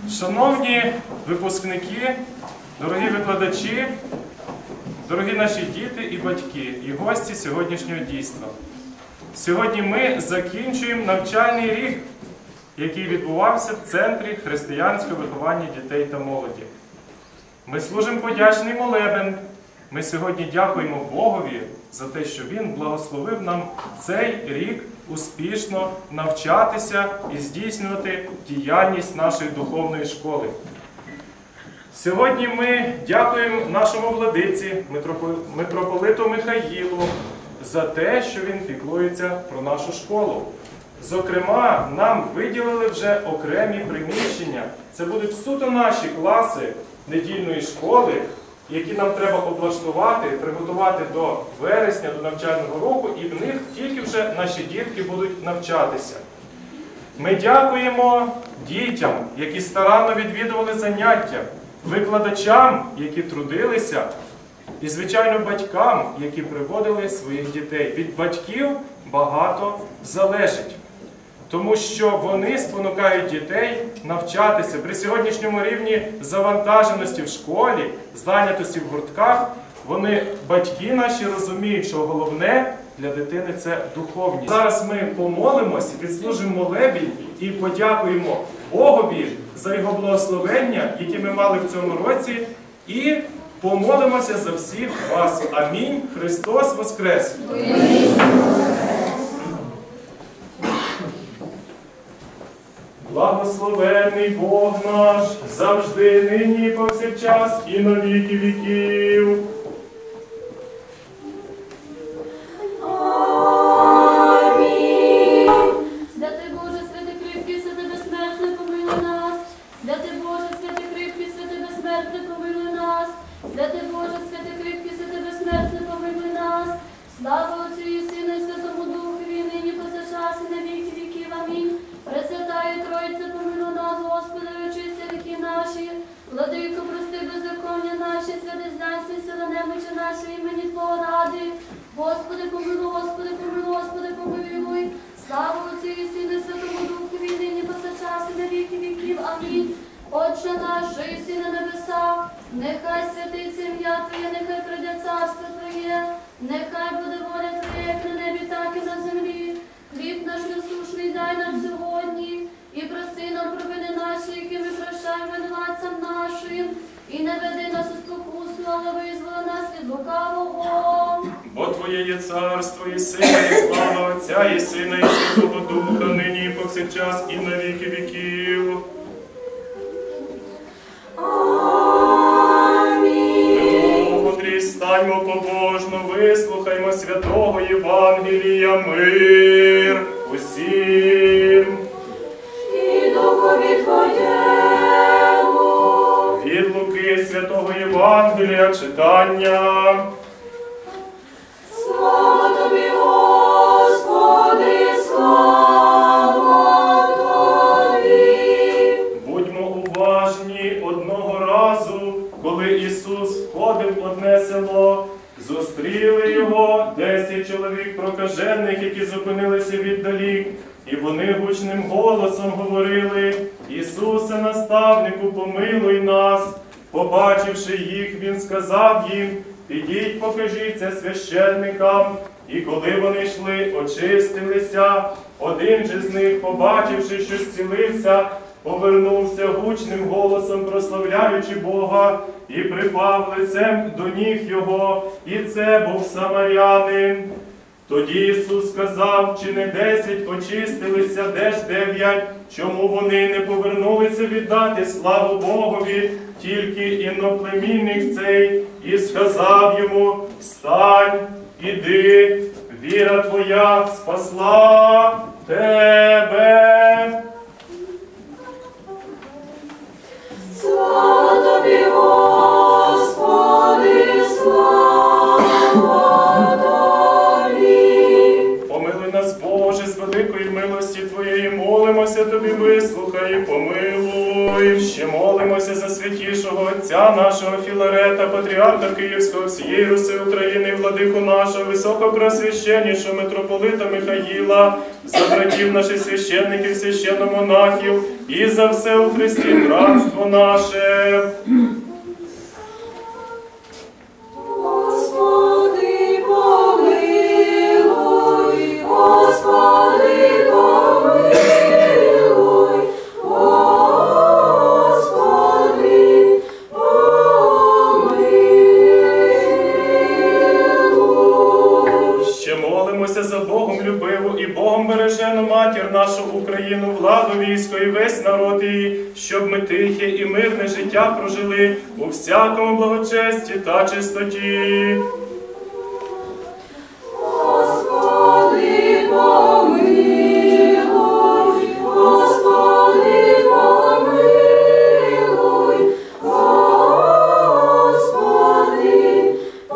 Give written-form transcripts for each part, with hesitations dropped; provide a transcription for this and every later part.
Шановні випускники, дорогі викладачі, дорогі наші діти і батьки, і гості сьогоднішнього дійства. Сьогодні ми закінчуємо навчальний рік, який відбувався в Центрі християнського виховання дітей та молоді. Ми служимо подячний молебен. Ми сьогодні дякуємо Богові за те, що Він благословив нам цей рік успішно навчатися і здійснювати діяльність нашої духовної школи. Сьогодні ми дякуємо нашому владиці, митрополиту Михаїлу, за те, що він піклується про нашу школу. Зокрема, нам виділили вже окремі приміщення. Це будуть суто наші класи недільної школи, які нам треба облаштувати, приготувати до вересня, до навчального року, і в них тільки вже наші дітки будуть навчатися. Ми дякуємо дітям, які старанно відвідували заняття, викладачам, які трудилися, і, звичайно, батькам, які приводили своїх дітей. Від батьків багато залежить, тому що вони спонукають дітей навчатися. При сьогоднішньому рівні завантаженості в школі, зайнятості в гуртках, батьки наші розуміють, що головне для дитини – це духовність. Зараз ми помолимось, відслужимо молебень і подякуємо Богові за Його благословення, які ми мали в цьому році, і помолимося за всіх вас. Амінь. Христос Воскрес! Благословений Бог наш, завжди, нині і повсякчас, і на віки віків. Амінь. Святий Боже, святий кріпкий, святий безсмертний, помилуй нас. Святий Боже, святий кріпкий, святий безсмертний, помилуй нас. Святий Боже, святий кріпкий, святий безсмертний, помилуй нас. Слава Отцю і Сину і Святому Духові, нині повсякчас і на віки віків. Амінь. Пресвятає Тройця, помилуй нас, Господи, очисти гріхи наші. Владико, прости беззаконня наші, святий знайся, сила немочі наші, імені Твого ради. Господи, помилуй, Господи, помилуй, Господи, помилуй. Слава Отцю і Сину і Святому Духові, нині повсякчас і на віки віків. Амінь. Отче наш, що єси на небесах, нехай святиться ім'я Твоє, нехай прийде царство Твоє, нехай буде воля Твоя, як на небі, так і на землі. Хліб наш насущний дай нам сьогодні, і прости нам провини наші, які ми прощаємо винуватцям нашим, і не веди нас у спокусу, але визволи нас від лукавого. Бо Твоє є царство, і сила, і слава Отця, і Сина, і Святого Духа, нині і повсякчас, і на віки віків. Амінь. Мудрі, станьмо побожно, вислухаймо святого Євангелія, мир усім. І Духові Твоєму. Від Луки святого Євангелія читання. Слава Тобі, Господи, слава Тобі. Будьмо уважні, одного разу, коли Ісус входив в одне село, зустріли Його 10 чоловік прокажених, які зупинилися віддалік, і вони гучним голосом говорили: «Ісусе, наставнику, помилуй нас!» Побачивши їх, Він сказав їм: «Підіть, покажіться священникам». І коли вони йшли, очистилися. Один же з них, побачивши, що зцілився, повернувся гучним голосом, прославляючи Бога, і припав лицем до ніг Його, і це був самарянин. Тоді Ісус сказав: «Чи не 10 очистилися, де ж 9? Чому вони не повернулися віддати славу Богові, тільки іноплемінник цей?» І сказав йому: «Встань, іди, віра твоя спасла тебе». Слава Тобі, Господи, слава Тобі. Помилуй нас, Боже, з великої милості Твоєї молимося Тобі, вислухай і помилуй. помилуй. Ще молимося за святішого Отця нашого Філарета, патріарха Київського, всієї Руси України, і владику нашого, високопреосвященнішого митрополита Михаїла, за братів наших священників, священномонахів, і за все у Христі братство наше. Господи, помилуй, Господи, помилуй, Господи, помилуй. Ще молимося за Богом любиву і Богом бережену матір нашу Україну, владу військо і весь народ її, щоб ми тихе і мирне життя прожили у всякому благочесті та чистоті. Господи, помилуй, Господи, помилуй, Господи,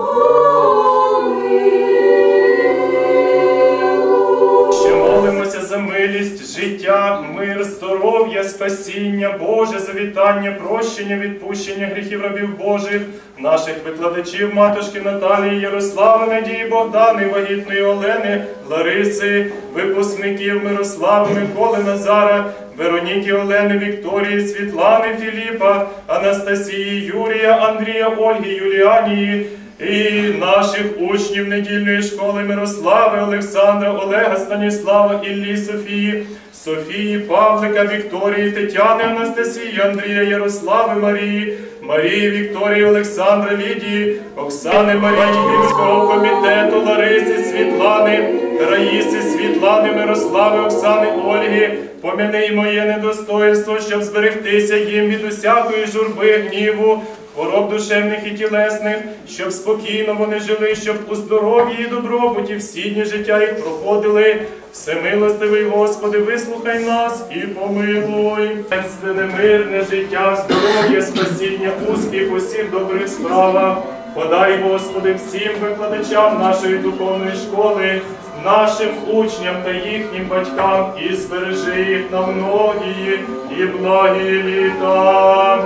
помилуй. Ще молимося за милість, життя, мир, здоров'я, спасіння, Боже завітання, прощення, відпущення гріхів рабів Божих, наших викладачів, матушки Наталії, Ярослави, Надії, Богдани, вагітної Олени, Лариси, випускників Мирослави, Миколи, Назара, Вероніки, Олени, Вікторії, Світлани, Філіпа, Анастасії, Юрія, Андрія, Ольги, Юліанії, і наших учнів недільної школи Мирослави, Олександра, Олега, Станіслава, Іллі, Софії, Софії, Павлика, Вікторії, Тетяни, Анастасії, Андрія, Ярослави, Марії, Марії, Вікторії, Олександра, Лідії, Оксани, Марії, Київського комітету, Лариси, Світлани, Раїси, Світлани, Мирослави, Оксани, Ольги. Помяни й моє недостоїнство, щоб зберегтися їм від усякої журби, гніву, хвороб душевних і тілесних, щоб спокійно вони жили, щоб у здоров'ї і добробуті всі дні життя їх проходили. Всемилостивий Господи, вислухай нас і помилуй. Щасливе, мирне життя, здоров'я, спасіння, успіх у всіх добрих справах. Подай, Господи, всім викладачам нашої духовної школи, нашим учням та їхнім батькам, і збережи їх на многії і благі літа.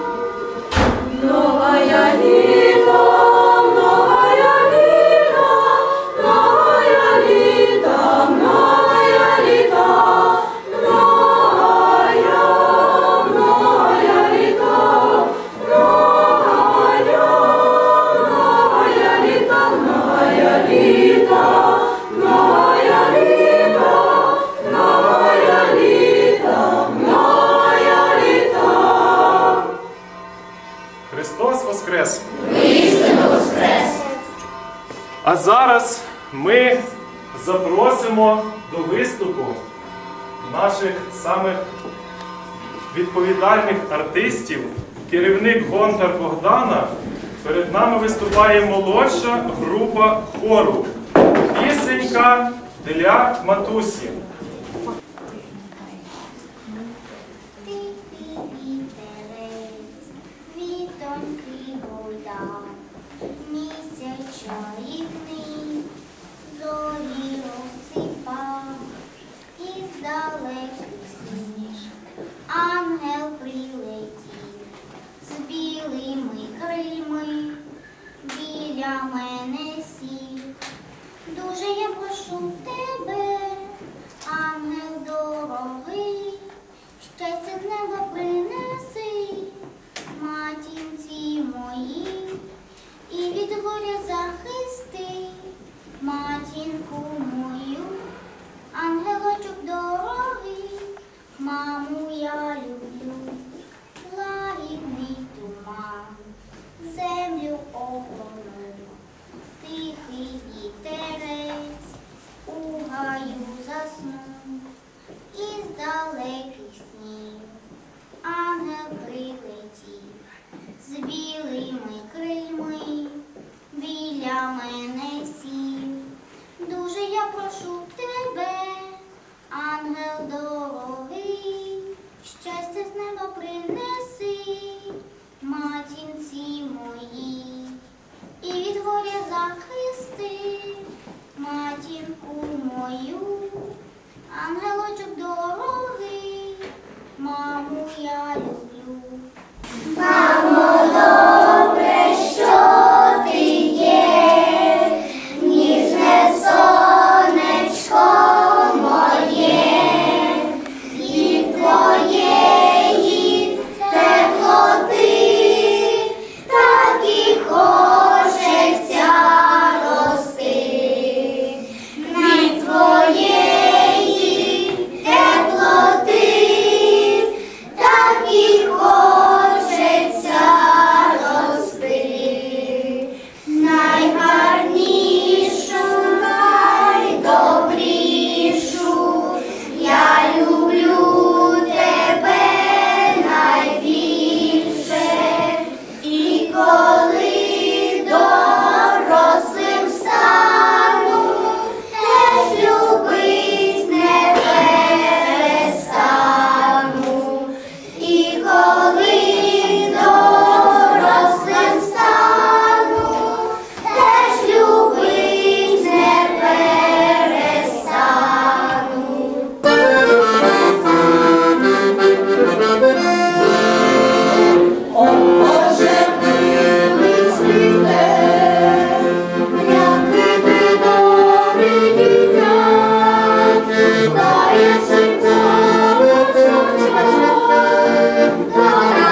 Многая літа, многая літа, многая літа, многая літа, многая, многая літа, многая, многая літа, многая літа, многая літа, многая літа, многая літа. Христос Воскрес! Істинно воскрес! А зараз ми запросимо до виступу наших самих відповідальних артистів, керівник Гонтар Богдана. Перед нами виступає молодша група хору. Пісенька для матусі. Тихий вітерець, вітонький гуляв, місяць чарівний, зорі розсипав, із далеких сніж ангел прилетів, з білими крильми біля мене сів. Дуже я прошу тебе, ангел дорогий, щастя з неба принеси матінці моїй, і від горя захисти матінку мою. Ангелочок дорогий, маму я люблю, лагідний туман землю охоронив, тихий вітерець у гаю заснув, із далеких снів ангел прилетів, з білими крильми біля мене сів. Дуже я прошу тебе, ангел дорогий, щастя з неба принеси матінці моїй, і від горя захисти матінку мою. Ангелочок дорогий, Маму я люблю. Мамо, добре, що ти є, ніжне сонечко моє, від твоєї теплоти так і хочеться рости. Від твоєї теплоти так і хочеться рости. Найгарнішу, найдобрішу, я люблю тебе найбільше. І коли дорослим стану, теж любить не перестану. І коли дорослим стану, теж любить не перестану. О, Боже, милий світе, який ти добрий дитя, даєш життя у сучок,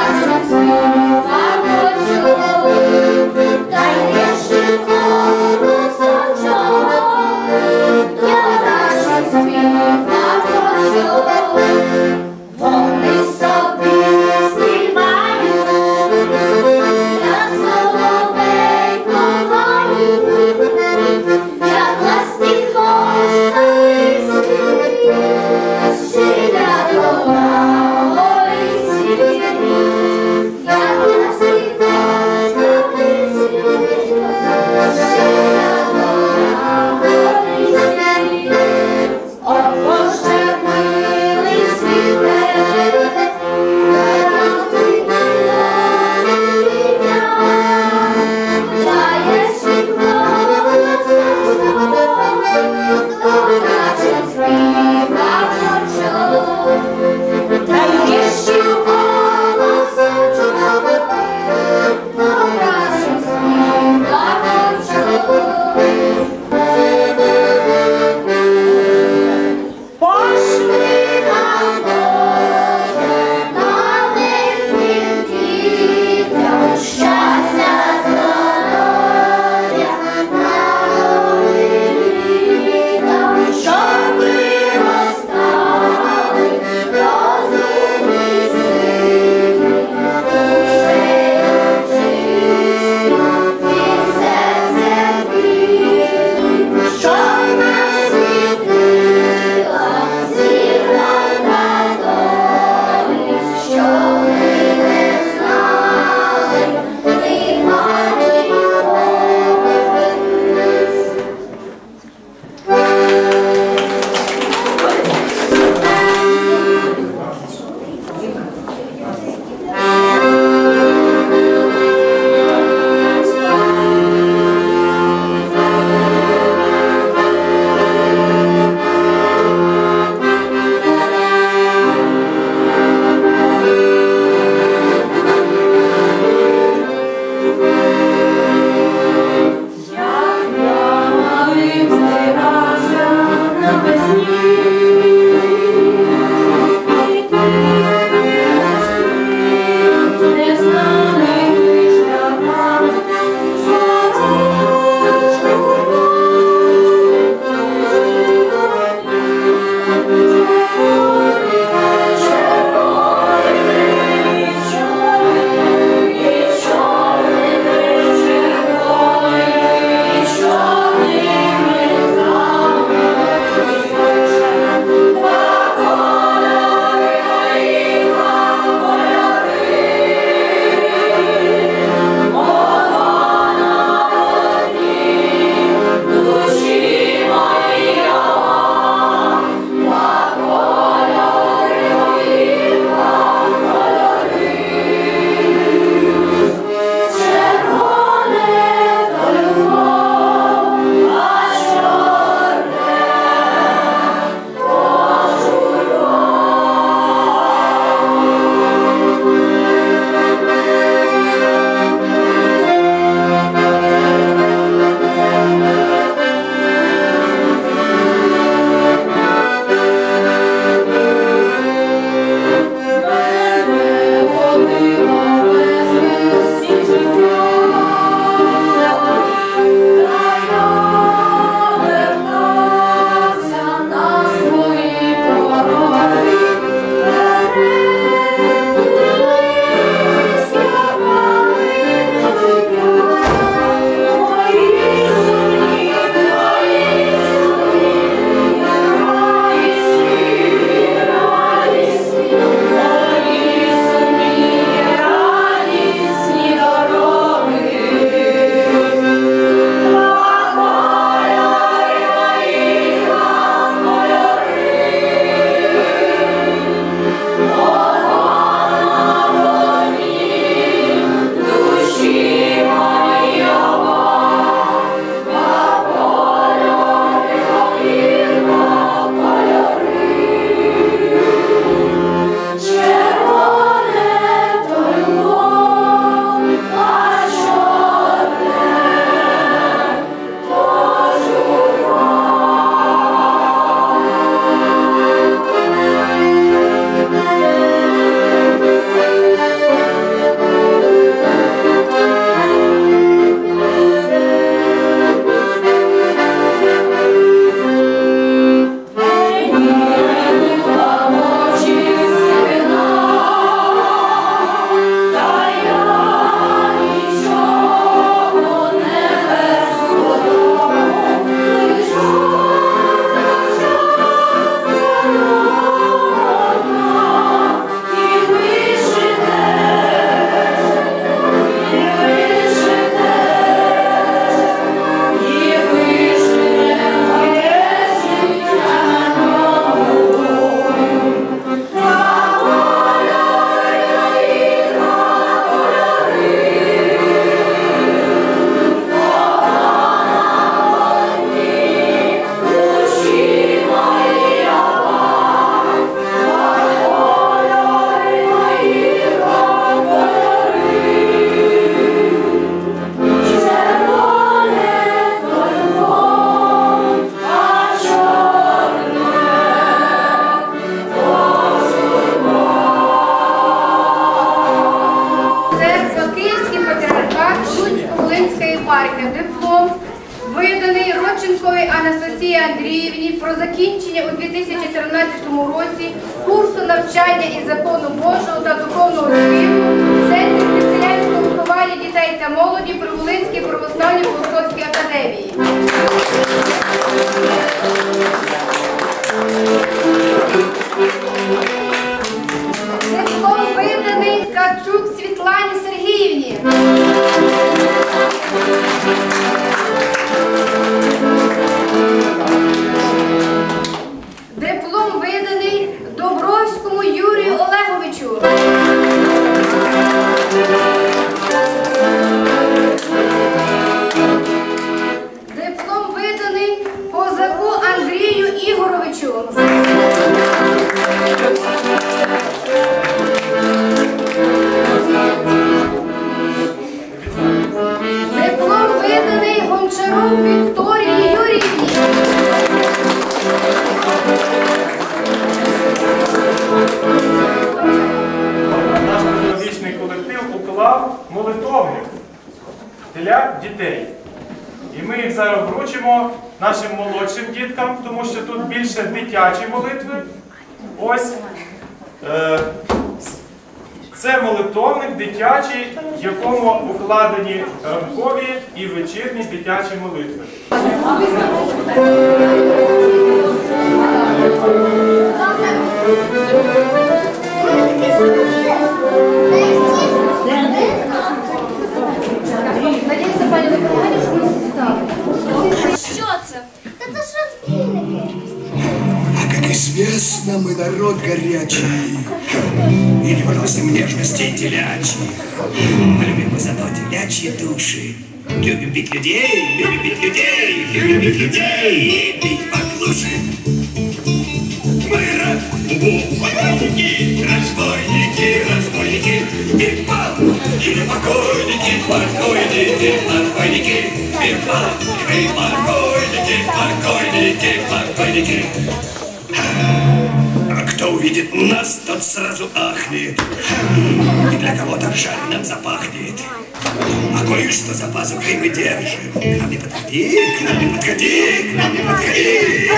Євтушковій Анастасії Андріївні про закінчення у 2013 році курсу навчання із закону Божого та духовного світу в Центрі християнського виховання дітей та молоді при Волинській православній Богословській академії. Диплом виданий Ткачук Світлані Сергіївні. Диплом виданий Добровському Юрію Олеговичу. Диплом виданий Козаку Андрію Ігоровичу. Диплом виданий Гончарук Вікторії Юріївні. Наш педагогічний колектив уклав молитовник для дітей. І ми їх зараз вручимо нашим молодшим діткам, тому що тут більше дитячі молитви. Ось це молитовник дитячий, в якому укладені ранкові і вечірні дитячі молитви. Надіюся, пані Миколаївна, що ми стали. Що це? Та це ж розбійники. А как известно, мы народ горячий и не просим нежностей телячьих. Мы любим мы зато телячьи души. Любим бить людей, любим бить людей, любим бить людей и бить поклуши. Мы разбойники, разбойники, разбойники, бим-бам, или покойники, покойники, покойники, бим-бам, или покойники, покойники, покойники. А кто увидит нас, тот сразу ахнет. И для кого-то жаль нам запахнет. А кое-что за пазухой мы держим. К нам не подходи, к нам не подходи, к нам не подходи.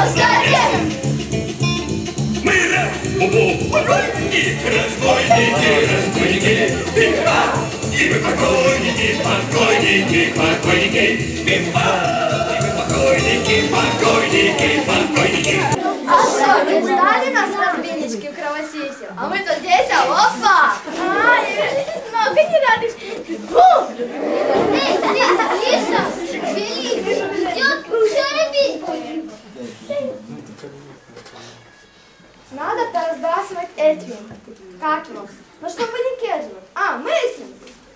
Мы разбойники, разбойники, разбойники, бимба. И мы покойники, покойники, покойники, бимба. И мы покойники, покойники, покойники. А что, вы ждали нас, разбойнички в кровосисе? А мы-то здесь, а опа! Много не рады. Эй, Лиса, Великий, идет, все любить будем. Надо-то разбрасывать этим. Как его? Ну, чтобы не кедживать. А, мыслим.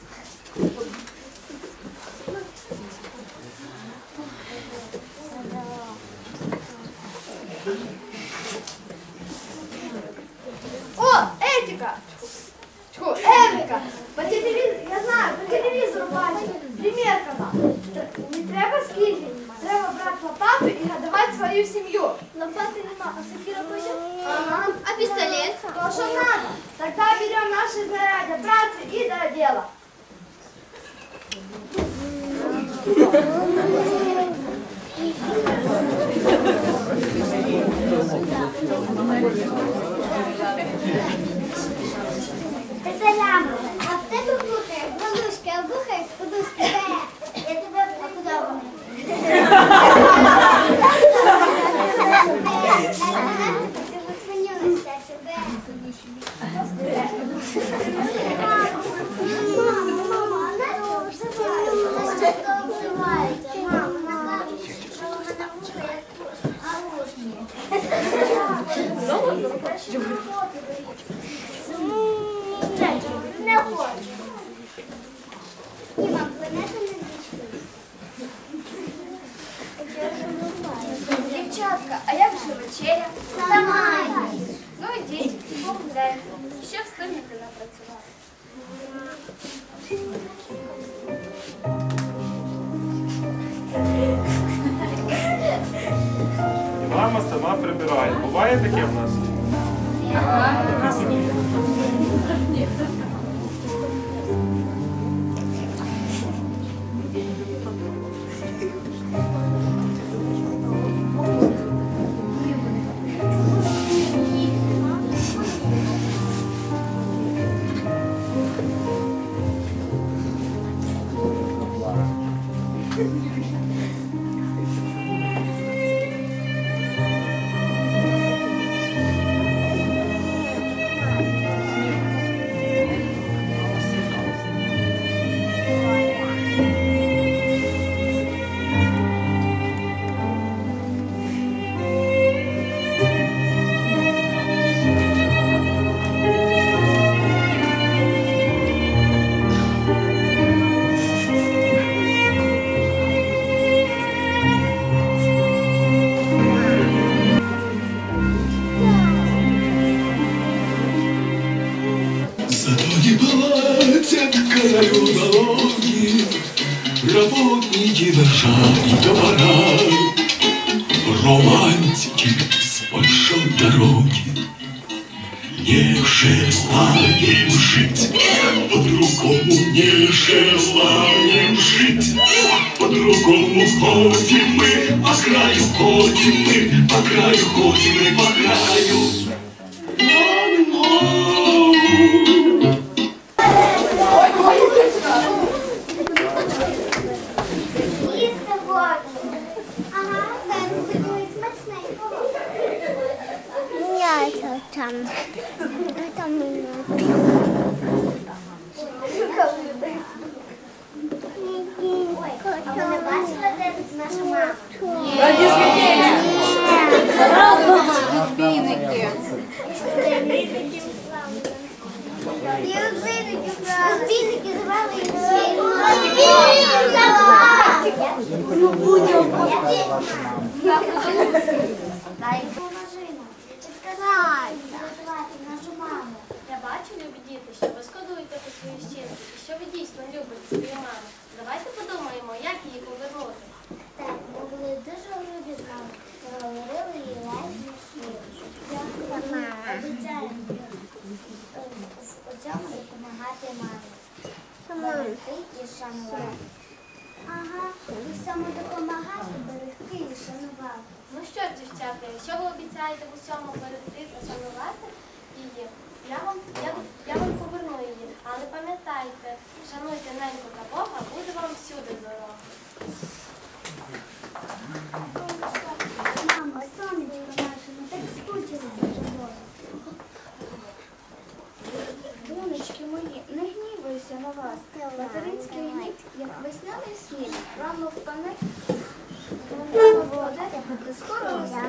О, Этика! Тьфу, Эврика! По телевізору, я знаю, по телевізору бачу. Примір канал. Не треба скільки. Треба брати лопату і годувати свою сім'ю. Лопаты нема, а сокира пойдет? Ага. А пистолет? То, что надо. Тогда берем наши зарядья працы и до дела. Это лампа. А в тебе бухає, подушки, а бухає подушки. Я тебе куди вони? Не хочу. Ні, мам, планета не Дівчатка, а як же вечеря? Сама. Ну ідіть, погуляємо. Ще встигнете напрацювати. І мама сама прибирає. Буває таке в нас? Не платят королю налоги, работники на шаг и товара, романтики с большой дороги. Не желаем жить, по-другому не желаем жить, по-другому ходим мы, по краю ходим мы, по краю ходим мы, по краю. Їсти хочу. Ага, зараз буде смачненького. Я там. Ой, а ви не бачили, де наша мама? І розбійники брали. Розбійники звали і всі. Розбійники забрали. Дай поможи нам. Врятувати нашу маму. Я бачу, любі діти, що ви шкодуєте по свої вчинки і що ви дійсно любите свою маму. Давайте подумаємо, як її повернути. Так, ми були дуже любі з мамою. Говорили їй лайки слів. Обіцяємо у цьому допомагати мамі. Берегти і шанувати. Ага, у цьому допомагати, берегти і шанувати. Ну що ж, дівчата, якщо ви обіцяєте в усьому берегти та шанувати її, я вам поверну її. Але пам'ятайте, шануйте неньку та Бога, буде вам всюди дорога. Мамо, сонечко наше, ми так скучили за тобою. Донечки мої, не гніваюся на вас. Материнський гнів, як весняний сніг, рано впане, вода, де скоро розтане.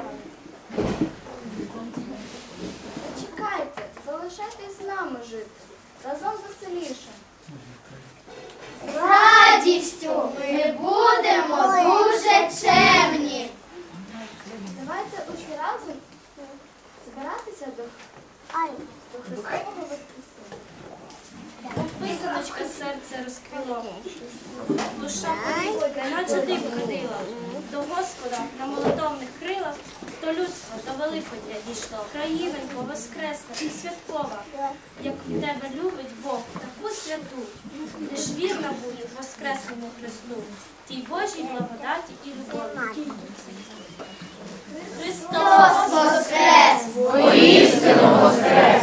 Чекайте, залишайтесь з нами жити, разом веселіше. З радістю ми будемо дуже чемні. Давайте усі разом збиратися до Христового Воскресіння. Писаночка серце розквіло, душа подібна, наче диво ходила. До Господа на молитовних крилах, до людства, до Великодня дійшло. Країненько воскресна і святкова, як в тебе любить Бог, таку святу. Ти ж вірна будь воскресному Христу, тій Божій благодаті і любові. Христос Воскрес! Воістину воскрес!